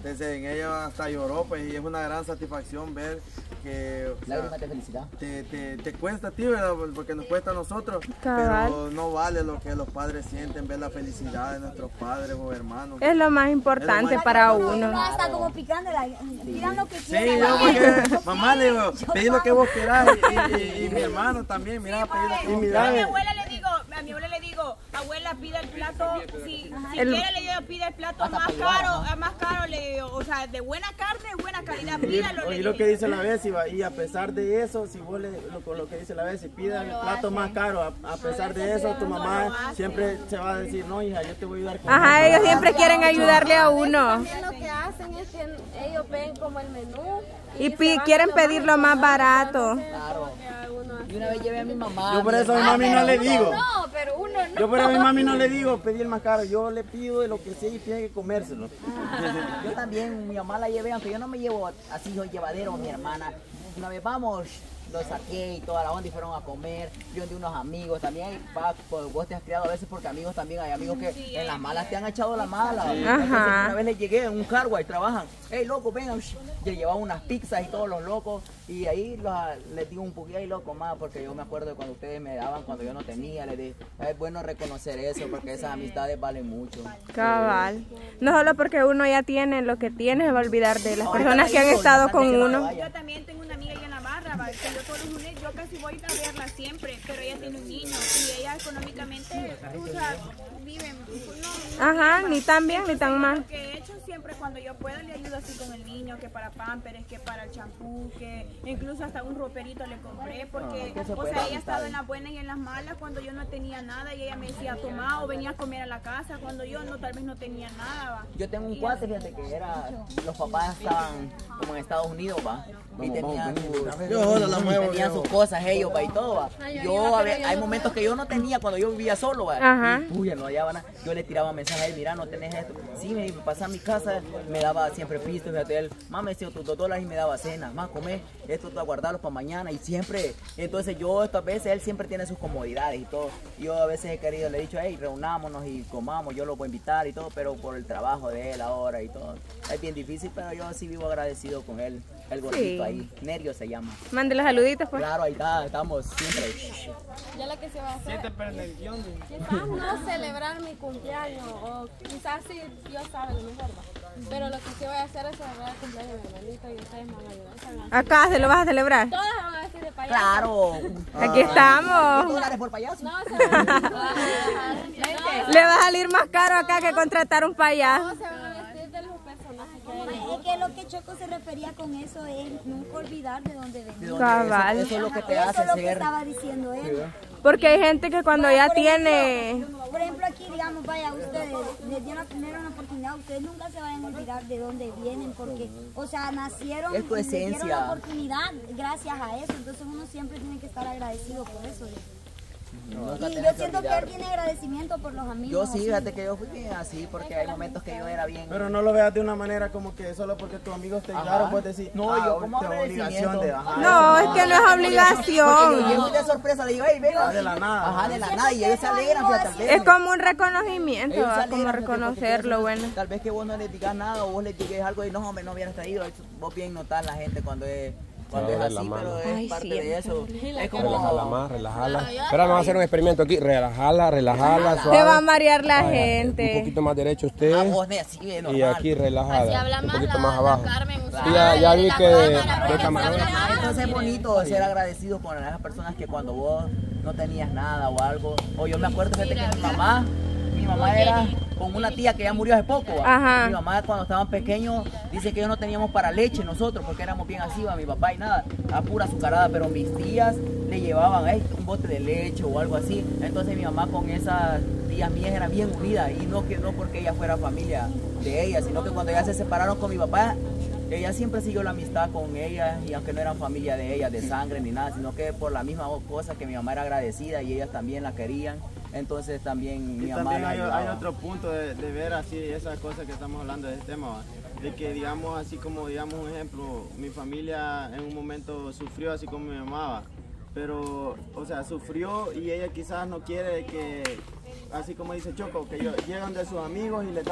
desde en ella hasta lloró, pues, y es una gran satisfacción ver que, o sea, lágrimas de felicidad. Te cuesta a ti, ¿verdad? Porque nos cuesta a nosotros, Cabal. pero no vale lo que los padres sienten, ver la felicidad de nuestros padres o hermanos. Es lo más importante para uno. Uno está como picando, pidan lo que Sí, quieran. yo porque mamá le digo, pedí lo que vos querás y mi hermano también, mira, pedí lo que vos Yo a mi querás. abuela le digo, abuela, pide el plato, si quiere le digo, pide el plato más caro, le digo, o sea, de buena carne, buena calidad, pídalo. Y lo que dice la vez, y a pesar de eso, si vos lo que dice la vez, si pides el plato más caro, a pesar de eso, tu mamá siempre se va a decir, no hija, yo te voy a ayudar con Ajá, eso. ellos siempre quieren ayudarle a uno. También lo que hacen es que ellos ven como el menú Y quieren pedir lo más barato. Claro. Y una vez llevé a mi mamá. Yo por eso a mi mami no le digo. No, pero uno no. Yo por eso a mi mami no le digo pedir el más caro, yo le pido de lo que sea y tiene que comérselo. Yo también, mi mamá la llevé, aunque yo no me llevo así llevadero, mi hermana. Una vez vamos, lo saqué y toda la onda y fueron a comer. Yo de unos amigos también, vos te has criado a veces porque amigos también, hay amigos que en las malas te han echado la mala. Entonces, una vez les llegué en un cargo y trabajan, hey loco, vengan, yo llevaba unas pizzas y todos los locos y ahí les digo un poquito ahí loco más porque yo me acuerdo de cuando ustedes me daban cuando yo no tenía, les dije, es bueno reconocer eso porque esas amistades valen mucho. Cabal. No solo porque uno ya tiene lo que tiene, se va a olvidar de las personas que han estado con uno. Yo también tengo una amiga ahí en la barra, ¿va? Que yo todos los lunes, yo casi voy a verla siempre, pero ella tiene un niño y ella económicamente, o sea, vive, Ajá, ni tan bien ni tan mal. Lo que he hecho siempre cuando yo puedo le ayudo así con el niño, que para pampers, que para el champú, que incluso hasta un roperito le compré porque, o sea, ella ha estado en las buenas y en las malas cuando yo no tenía nada y ella me decía toma o venía a comer a la casa cuando yo no, tal vez no tenía nada, ¿va? Yo tengo un cuate, fíjate que era, los papás estaban como en Estados Unidos, va, y tenían sus cosas ellos, va, y todo, va. Hay momentos que yo no tenía cuando yo vivía solo, va, y uy, no hallaba nada. Yo le tiraba mensajes a él, mira, no tenés esto. Sí, me pasaba a mi casa, me daba siempre pisto, fíjate, él, mamá, me decía tus $2 y me daba cena, más comer, esto para guardarlo para mañana, y siempre, entonces yo estas veces, él siempre tiene sus comodidades y todo. Yo a veces he querido, le he dicho, hey, reunámonos y comamos, yo lo voy a invitar y todo, pero por el trabajo de él ahora y todo, es bien difícil, pero yo sí vivo agradecido con él, el gordito ahí, Nerio se llama. Mande los saluditos, pues. Claro, ahí está, estamos siempre. Ya lo que se va a hacer, quizás no celebrar mi cumpleaños, o quizás sí, Dios sabe lo mejor, va. Pero lo que sí voy a hacer es celebrar el cumpleaños de mi hermanito y ustedes me van a ayudar. Acá se lo vas a celebrar. Todas se van a vestir de payaso. Claro. Aquí estamos. $10 por payaso. No, se van a vestir. Le va a salir más caro acá que contratar un payaso. No, se van a vestir de los personajes que hay. Es que lo que Choco se refería con eso es nunca olvidar de dónde venimos. Cabal. Eso es lo que te hace Eso es lo que ser. estaba diciendo él. Porque hay gente que cuando ya tiene... Por ejemplo, aquí, digamos, vaya, ustedes les dieron primero una oportunidad, ustedes nunca se vayan a olvidar de dónde vienen, porque, o sea, nacieron, Es tu les dieron esencia. la oportunidad gracias a eso, entonces uno siempre tiene que estar agradecido por eso. Nunca Y tenés yo siento que olvidar. él tiene agradecimiento por los amigos. Yo sí, así. fíjate que yo fui bien así, porque hay momentos que yo era bien. Pero no lo veas de una manera como que solo porque tus amigos te ayudaron, pues decir, No, yo como tengo obligación de bajar. No, es que no es Porque yo obligación. llego de sorpresa, le digo, hey, venga. De la nada. Ajá, de la nada, y ellos se alegran, fíjate, al Es verme. como un reconocimiento, Ellos se ¿va? Como alegran, fíjate, reconocer porque lo eso- bueno. Tal vez que vos no les digas nada o vos les digas algo y no, hombre, no hubieras traído. Vos bien notar la gente cuando es así, pero es parte de eso. Es como... Relajala más, relajala. Espera, vamos a hacer un experimento aquí. Relajala, suave. Se va a marear la Un gente. poquito más derecho usted. A vos, así, normal. Y aquí relajada. Así habla Un más poquito la, más abajo. la Carmen. Sí, ya vi que de camarógrafo. Entonces es bonito ser agradecido con esas personas que cuando vos no tenías nada o algo. O yo me acuerdo, fíjate que mi mamá era con una tía que ya murió hace poco. ¿Va? Ajá. Mi mamá cuando estaban pequeños dice que ellos no teníamos para leche nosotros porque éramos bien así, ¿va? Mi papá y nada, a pura azucarada, pero mis tías le llevaban un bote de leche o algo así. Entonces mi mamá con esas tías mías era bien unida y no que no porque ella fuera familia de ella, sino que cuando ellas se separaron con mi papá, ella siempre siguió la amistad con ella y aunque no eran familia de ella, de sangre ni nada, sino que por la misma cosa que mi mamá era agradecida y ellas también la querían, entonces también mi Y mamá también la hay ayudaba. otro punto de ver así esas cosas que estamos hablando de este tema, ¿va? De que digamos así como digamos un ejemplo, mi familia en un momento sufrió así como mi mamá, ¿va? Pero o sea sufrió y ella quizás no quiere que, así como dice Choco, que llegan de sus amigos y les dan,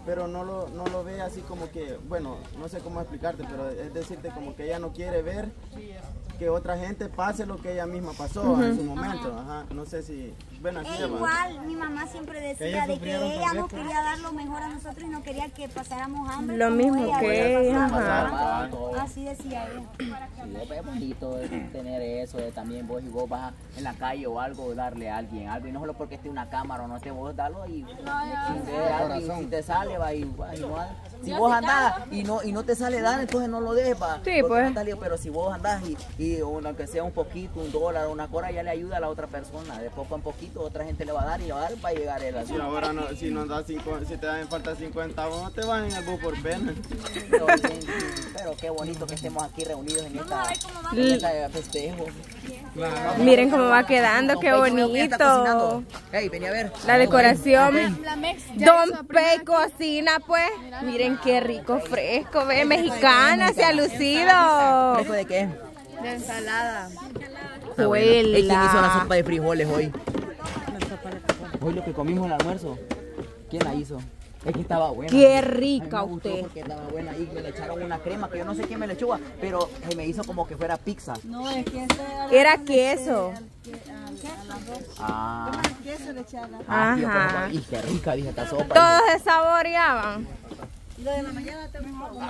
pero no lo ve así como que, bueno, no sé cómo explicarte, pero es decirte como que ella no quiere ver que otra gente pase lo que ella misma pasó en su momento. Ajá. No sé si, bueno, así igual mi mamá siempre decía de que ella no quería dar lo mejor a nosotros y no quería que pasáramos hambre. Lo mismo que ella. Así decía ella. Sí, es bonito tener eso, de también vos vas en la calle o algo, darle a alguien algo, y no solo porque esté una cámara o no esté, vos darlo y si te sale, va igual. Si vos andás y no te sale dar, entonces no lo dejes, va. Sí, pues. Pero si vos andás y aunque sea un poquito, $1, una cora, ya le ayuda a la otra persona. De poco a poquito otra gente le va a dar y le va a dar para llegar él así. Si ahora si te dan falta 50, vos no te vas en el bus por pena. Pero qué bonito que estemos aquí reunidos en esta festejo. Miren cómo va quedando, qué bonito. Hey, vení a ver. La decoración. Don Pey cocina, pues. Miren qué rico, fresco, ve, mexicana, se ha lucido. ¿Fresco de qué? De ensalada. Huela. ¿Quién hizo la sopa de frijoles hoy? Hoy lo que comimos en el almuerzo. ¿Quién la hizo? Es que estaba buena. Qué rica usted. Porque estaba buena y me le echaron una crema que yo no sé quién me le echó, pero se me hizo como que fuera pizza. No, es que era queso. Ah. queso le echaron. Ajá. Y qué rica, dije, esta sopa. Todos se saboreaban. Lo de la mañana te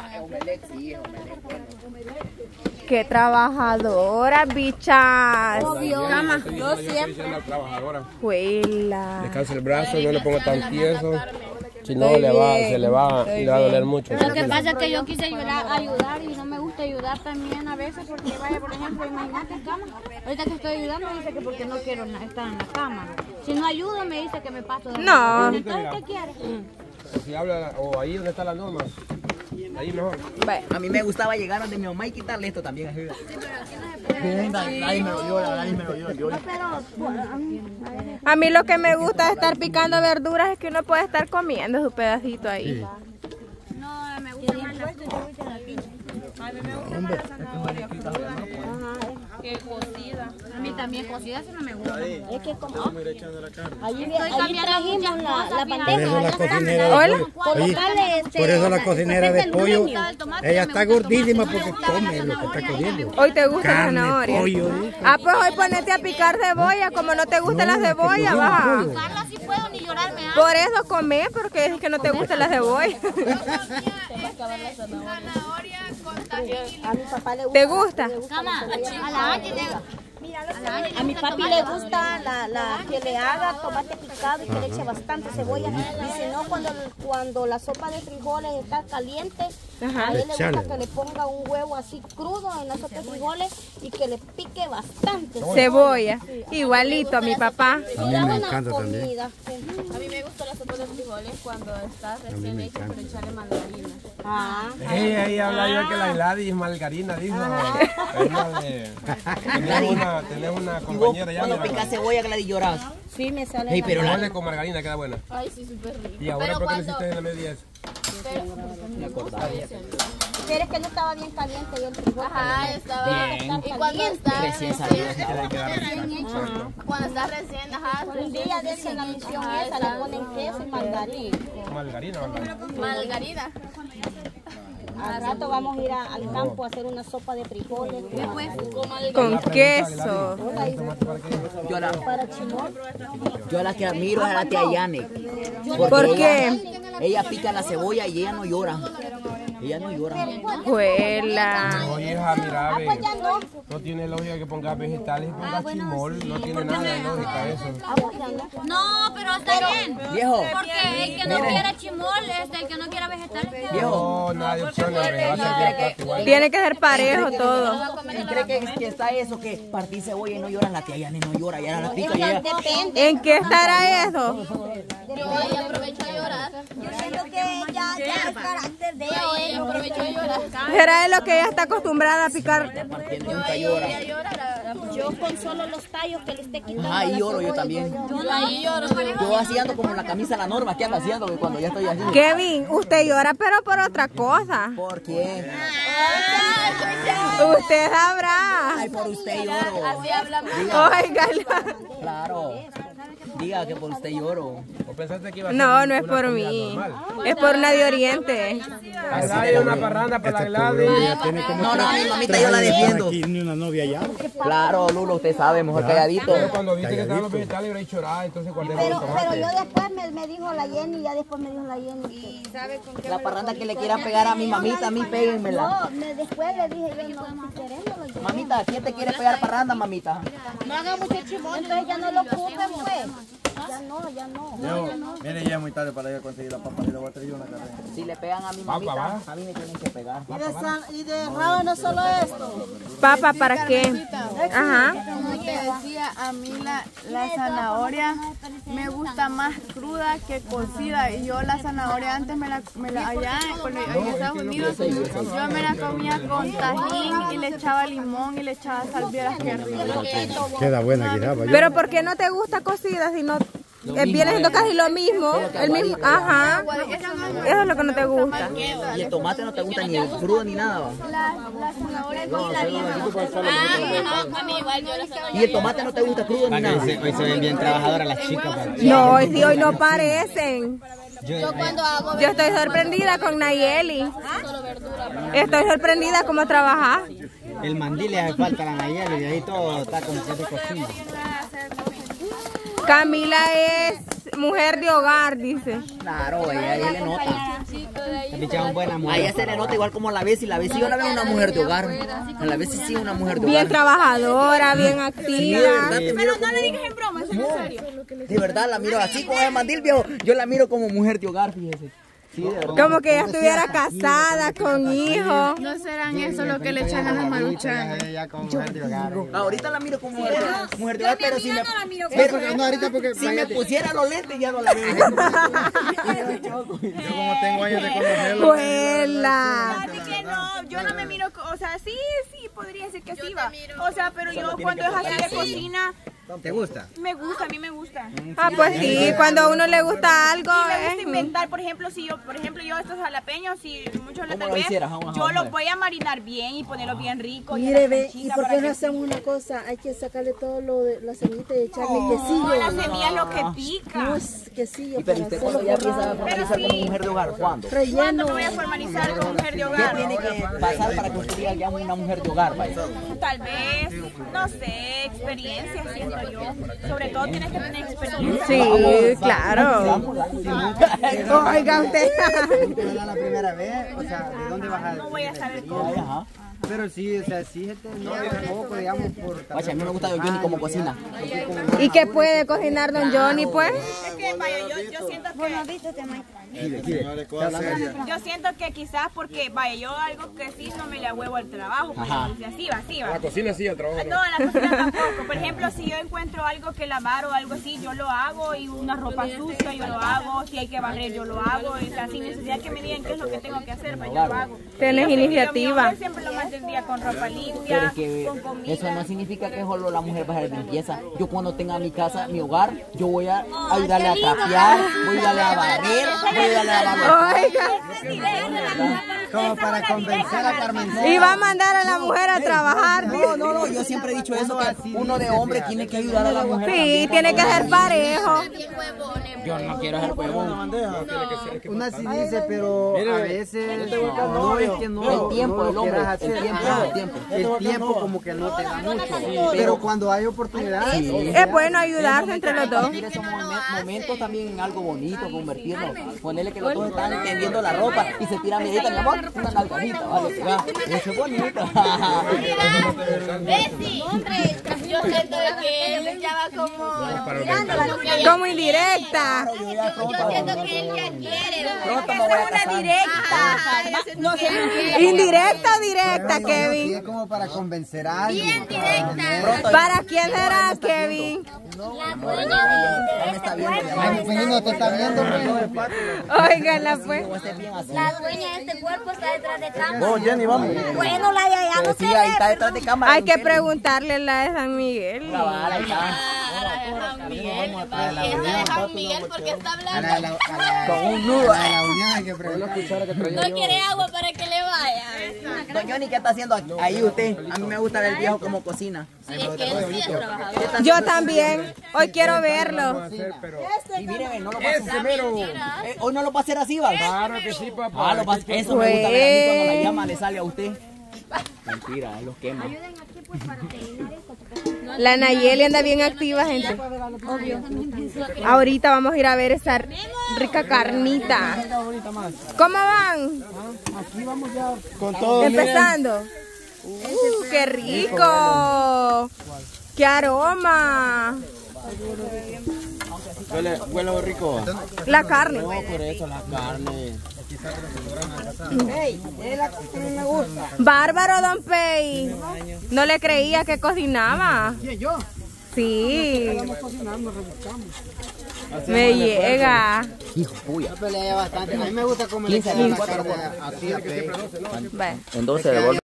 Qué trabajadoras, bichas. Cama, yo siempre. Huela. Descansa el brazo, no le pongo tan tieso. Si no, se le va a doler mucho. Lo que pasa es que yo quise ayudar y no me gusta ayudar también a veces porque vaya, por ejemplo, imagínate en cama. Ahorita que estoy ayudando dice que porque no quiero estar en la cama. Si no ayudo me dice que me paso de No. Entonces, ¿qué quieres? Si habla, o ahí donde está la norma, ahí mejor. A mí me gustaba llegar donde mi mamá y quitarle esto también. Nadie me lo dio. A mí lo que me gusta de estar picando verduras es que uno puede estar comiendo su pedacito ahí. No, me gusta más la A mí me gusta más la zanahoria cruda que cocida. A mí también cocida si no me gusta. Es que como Allí trajimos la Por eso la cocinera de pollo. Por eso la cocinera de pollo, ella está gordísima porque come lo que está comiendo. Hoy te gusta la Carne, zanahoria. pollo. Ah, pues hoy ponete a picar cebolla. Como no te gusta la cebolla, baja. Carla, si puedo ni llorarme. Por eso comé, porque es que no te gusta la cebolla. Zanahoria con tajín. a mi papá le gusta. ¿Te gusta? Cama, a la Angie A mi papi le gusta la que le haga tomate picado y que le eche bastante cebolla. Y si no, cuando la sopa de frijoles está caliente, a él le gusta que le ponga un huevo así crudo en la sopa de frijoles y que le pique bastante Cebolla. Igualito a mi papá. A mí me encanta también. A mí me gusta la sopa de frijoles cuando está recién hecha por echarle margarina. Ahí habla yo que la Gladys margarina, dijo. Tenés una compañera ya. Cuando picas cebolla, Gladys, lloras. Sí, me sale. Hey, pero Frijoles con margarina queda buena. Ay, sí, súper rico. ¿Y ahora por qué le hiciste en la media eso? Me acordaba. Pero es que no estaba bien caliente yo el frijol. Ajá, estaba. Bien. Y cuando está Recién salido. cuando está recién, ajá. Un día de esa la misión esa, le ponen queso y mandarín. Margarina. Margarina. Al rato vamos a ir al campo a hacer una sopa de frijoles. Con queso. Yo a la que admiro es a la tía Yane. ¿Por qué? Ella pica la cebolla y ella no llora. Ella no llora. Juela. Oye, hija, mira, ve, no tiene lógica que pongas vegetales y pongas chimol. No tiene nada de lógica eso. No, pero está bien. Viejo. Porque el que no quiera chimol es el que no quiera vegetales. Viejo. No, nada de opciones. Va a ser bien igual. Tiene que ser parejo todo. ¿Quién cree que está eso? Que partí cebolla y no llora. La tía Yane no llora. Ya la pica y ella... ¿En qué estará eso? Ella aprovechó a llorar. Yo siento que ella ya el carácter de ella. Aprovechó a llorar. ¿Será de lo que ella está acostumbrada a picar? Nunca llora. Yo con solo los tallos que le esté quitando. Ajá, ahí lloro yo también. Ahí lloro. Yo así ando como la camisa la norma. ¿Qué ando haciendo cuando ya estoy así? Kevin, usted llora pero por otra cosa. ¿Por qué? Usted sabrá. Ay, por usted lloro. Así hablamos. Óigala. Claro. Diga que por usted lloro. ¿O pensaste que iba a ser No, no es una por comida mí. normal? Es por una de Oriente. Hay una parranda para la Gladys. No, mi mamita yo la defiendo. Aquí ni una novia ya. Claro, Lulo, usted sabe, mejor calladito. Pero cuando viste que estaban los vegetales, yo le lloraba, entonces guardé los Pero tomates. yo después me dijo la Jenny, ya después me dijo la Jenny. La parranda que le quieran pegar a mi mamita, a mí péguenmela. No, después le dije yo, no, si querés no lo llevo. Mamita, ¿quién te quiere pegar parranda, mamita? No haga mucho chimón, entonces ya no lo ocupen, pues. Ya no. Mire, ya es muy tarde para ir a conseguir la papa y le voy a traer una carrera. Si le pegan a mi mamita, a mí me tienen que pegar. Y de rabo no solo esto. Papa, ¿para qué? Ajá. Como te decía, a mí la zanahoria me gusta más cruda que cocida. Y yo la zanahoria antes allá en Estados Unidos, yo me la comía con tajín y le echaba limón y le echaba sal, vieras que rico. Queda buena quizás. Pero ¿por qué no te gusta cocida si no viene siendo casi lo mismo? El mismo, ajá. Eso es lo que no te gusta. Y el tomate no te gusta ni el crudo ni nada, ¿va? La zanahoria con la Y el tomate no te gusta crudo ni nada. Hoy se ven bien trabajadoras las chicas. No, hoy no parecen. Yo cuando hago Yo estoy sorprendida con Nayeli. Estoy sorprendida cómo trabaja. El mandil le hace falta a la Nayeli y ahí todo está con que se cocina. Camila es mujer de hogar, dice. Claro, ella le nota. Es buena A mujer. ella se le nota igual como a la Bessie. La Bessie yo la veo una mujer de hogar. A la Bessie sí una mujer de hogar. Bien trabajadora, bien activa. Pero no le digas en broma, es en serio. De verdad la miro así con el mandil, viejo. Yo la miro como mujer de hogar, fíjese. Sí, de verdad. Como que ella estuviera casada, con hijos. No serán eso lo que le echan a las maruchan. Ahorita la miro como mujer de hogar, pero si me, No, ahorita porque si me pusiera los lentes ya no la veo. yo como tengo años de conocerlo. Vuela. Así que no, yo no me miro, o sea, sí, podría decir que sí va. O sea, pero yo cuando es así de cocina, ¿Te gusta? me gusta, a mí me gusta. Ah, pues sí, cuando a uno le gusta algo. Y me gusta inventar, por ejemplo, yo estos jalapeños, si muchos lo tal vez, yo los voy a marinar bien y ponerlos bien ricos. Mire, ve, ¿y por qué no hacemos una cosa? Hay que sacarle todo lo de la semillita y echarle quesillo. No, la semilla es lo que pica. No es quesillo. Pero usted cuando ya empieza a formalizar como mujer de hogar, ¿cuándo? ¿Cuándo me voy a formalizar como mujer de ¿Qué hogar? tiene que pasar para que usted diga ya una mujer de hogar, vaya? Tal vez, no sé, experiencia, siento yo. Sobre todo tienes que tener experiencia. Sí, claro. Oiga usted. ¿Era la primera vez? O sea, ¿de dónde vas a...? No voy a saber cómo. Pero sí, o sea, sí, no tampoco, digamos, por... Vaya, a mí me gusta Don Johnny como cocina. ¿Y qué puede cocinar Don Johnny, pues? Es que, vaya, yo siento que... Yo siento que quizás porque, vaya, yo algo que sí no me le huevo al trabajo, pues, así va. La cocina sí, el trabajo no. No, la cocina tampoco. Por ejemplo, si yo encuentro algo que lavar o algo así, yo lo hago. Y una ropa sucia, yo lo hago. Si hay que barrer, yo lo hago. O sea, sin necesidad que me digan qué es lo que tengo que hacer, pues yo lo hago. Tienes iniciativa. Yo siempre lo mantendría con ropa limpia, con comida. Eso no significa que solo la mujer va a hacer limpieza. Yo cuando tenga mi casa, mi hogar, yo voy a ayudarle a trapear, voy a ayudarle a barrer, voy a ayudarle a lavar. Oiga. Como para convencer a Carmen. Y va a mandar a la mujer a trabajar. No, yo siempre he dicho eso, que uno de hombre tiene que ayudar a la mujer. Sí, tiene que ser parejo. Yo no quiero ser huevón. Una sí dice, pero a veces no es que no. El tiempo, el hombre, El tiempo como que no te da mucho. Pero cuando hay oportunidad. Es bueno ayudarse entre los dos. Convertir esos momentos también en algo bonito, convertirlo. Ponerle que los dos están tendiendo la ropa y se tira medita, mi amor, una nalgadita, vale, ya. Eso es bonito. Bessie, yo siento que él le echaba Como indirecta. Yo siento que él ya quiere. Una directa. ¿Indirecta o directa, Kevin? Es como para convencer a alguien. Bien directa. ¿Para quién será, Kevin? No te está viendo, Óigala, pues. La dueña de este cuerpo está detrás de cámara. Oh, Jenny, vamos. Bueno, la de allá no Sí, ahí está detrás de cámara. Hay que preguntarle la de San Miguel. Ahí está. San Miguel porque está hablando. Con un nudo. A la unión hay que preguntar. No quiere agua para que le vaya. Don Johnny, ¿qué está haciendo ahí usted? A mí me gusta ver el viejo como cocina. Yo también. Hoy quiero verlo. Y miren, no lo va a hacer. Hoy no lo va a hacer así, ¿va? Claro que sí, papá. Eso me gusta ver a mí cuando la llama le sale a usted. Mentira, los quema. La Nayeli anda bien activa, gente. Ahorita vamos a ir a ver esa rica carnita. ¿Cómo van? Aquí vamos ya con todo. Empezando. ¡Qué rico! ¡Qué aroma! Huele rico. La carne. No, por eso la carne. Me gusta. Bárbaro, don Pei. No le creía que cocinaba. ¿Yo? Sí. Me llega. Hijo, puya. Pelea bastante. A mí me gusta comer la carne así a Pei. Entonces,